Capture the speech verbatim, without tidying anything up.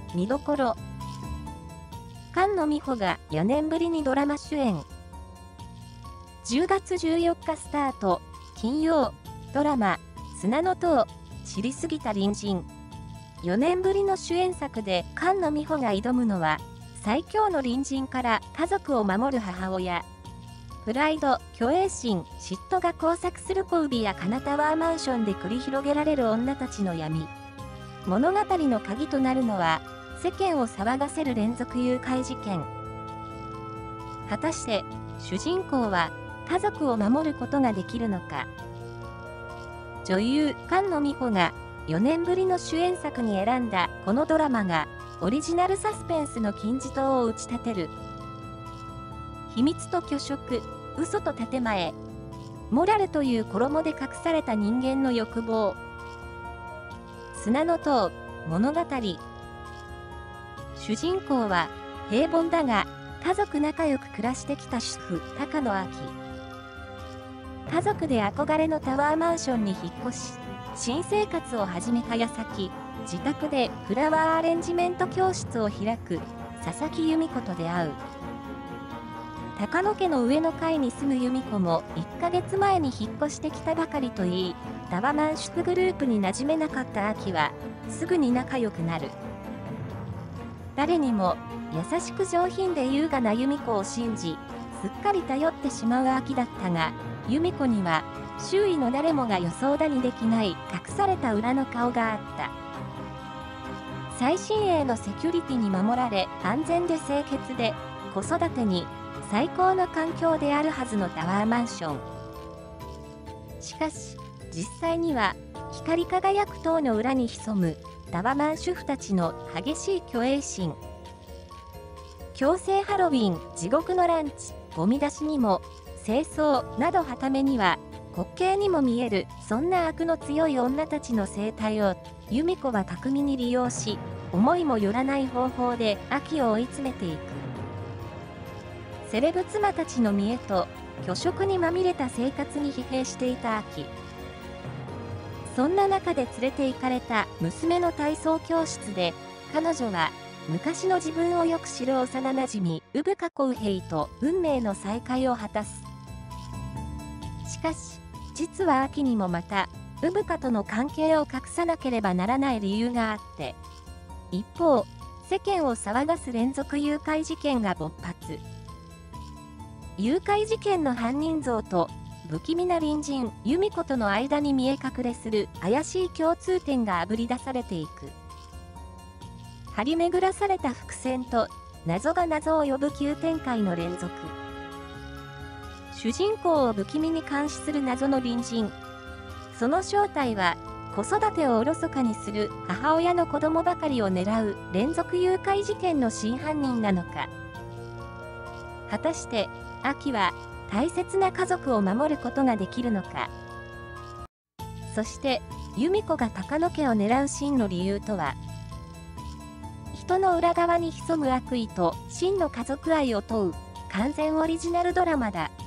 見どころ。菅野美穂がよねんぶりにドラマ主演。じゅうがつじゅうよっかスタート、金曜、ドラマ、砂の塔、知りすぎた隣人。よねんぶりの主演作で菅野美穂が挑むのは、最強の隣人から家族を守る母親。プライド、虚栄心、嫉妬が交錯する小海や金タワーマンションで繰り広げられる女たちの闇。物語の鍵となるのは、世間を騒がせる連続誘拐事件。果たして、主人公は家族を守ることができるのか。女優、菅野美穂がよねんぶりの主演作に選んだこのドラマが、オリジナルサスペンスの金字塔を打ち立てる。秘密と虚飾、嘘と建前。モラルという衣で隠された人間の欲望。砂の塔、物語。主人公は、平凡だが、家族仲良く暮らしてきた主婦、高野亜希。家族で憧れのタワーマンションに引っ越し、新生活を始めた矢先、自宅でフラワーアレンジメント教室を開く、佐々木由美子と出会う。高野家の上の階に住む由美子もいっかげつまえに引っ越してきたばかりといい、タワマン宿グループに馴染めなかった亜希は、すぐに仲良くなる。誰にも優しく上品で優雅な由美子を信じ、すっかり頼ってしまう亜希だったが、由美子には周囲の誰もが予想だにできない隠された裏の顔があった。最新鋭のセキュリティに守られ、安全で清潔で、子育てに最高の環境であるはずのタワーマンション。しかし、実際には光り輝く塔の裏に潜むタワマン主婦たちの激しい虚栄心。強制ハロウィン、地獄のランチ、ゴミ出しにも、清掃などはためには滑稽にも見える、そんな悪の強い女たちの生態を由美子は巧みに利用し、思いもよらない方法で亜希を追い詰めていく。セレブ妻たちの見栄と虚飾にまみれた生活に疲弊していた亜希。そんな中で連れて行かれた娘の体操教室で、彼女は昔の自分をよく知る幼なじみ、産香浩平と運命の再会を果たす。しかし、実は亜希にもまた、産香との関係を隠さなければならない理由があって、一方、世間を騒がす連続誘拐事件が勃発。誘拐事件の犯人像と、不気味な隣人、由美子との間に見え隠れする怪しい共通点があぶり出されていく。張り巡らされた伏線と、謎が謎を呼ぶ急展開の連続。主人公を不気味に監視する謎の隣人。その正体は、子育てをおろそかにする母親の子供ばかりを狙う連続誘拐事件の真犯人なのか。果たして、亜希は大切な家族を守ることができるのか。そして、由美子が高野家を狙う真の理由とは。人の裏側に潜む悪意と真の家族愛を問う完全オリジナルドラマだ。